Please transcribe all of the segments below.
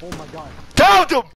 Oh my god. Downed him!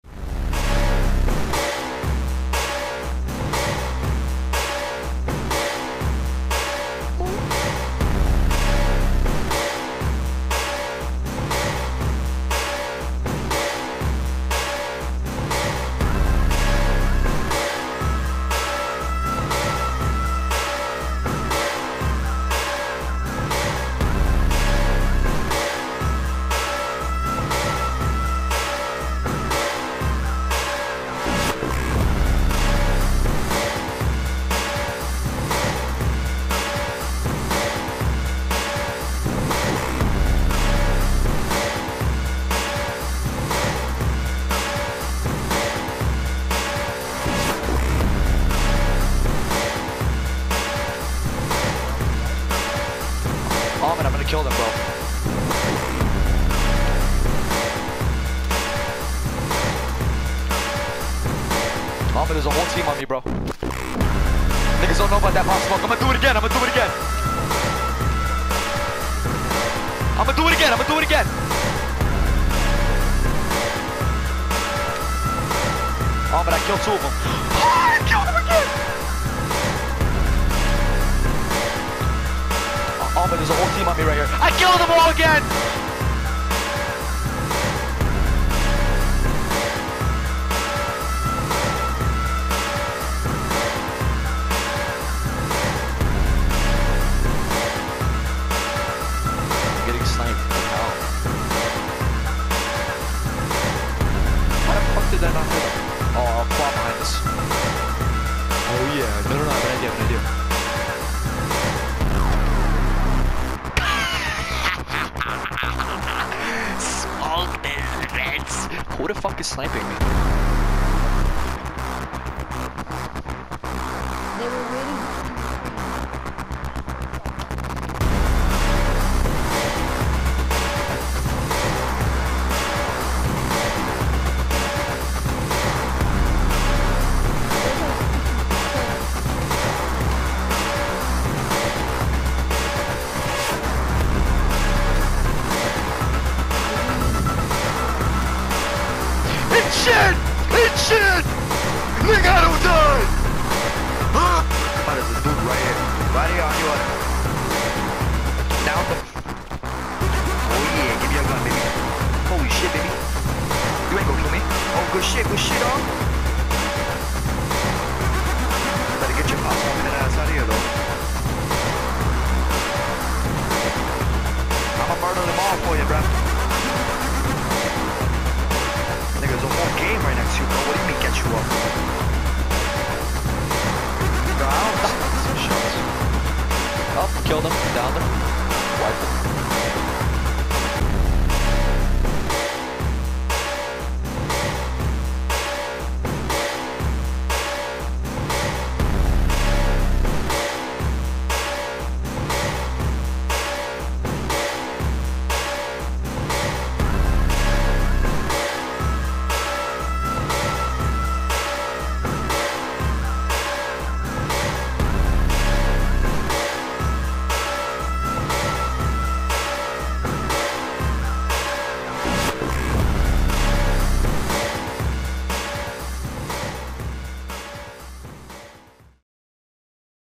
I'm gonna kill them, bro. There's a whole team on me, bro. Niggas don't know about that pop smoke. I'm gonna do it again. I'm gonna do it again. I'm gonna do it again. I'm gonna do it again. Oh, but I killed two of them. Oh, I killed them again. Oh, but there's a whole team on me right here. I killed them all again. Did I not hit him? Oh, I'll claw behind us. Oh yeah, no, I have an idea, Smoke this, Reds. Who the fuck is sniping me? They were waiting. Shit! It's shit! Nigga, I don't die! Huh? There's a dude right here. Right here on you. Down the... Oh yeah, give me a gun, baby. Holy shit, baby. You ain't gonna kill me. Oh, good shit, dog. Better get your pop smoking ass out of here, though. I'ma murder them all for you, bruh. There's a whole game right next to you, bro. What do you mean get you up? Bro, I don't know. Shots. Oh, killed him. Downed him. Wiped him.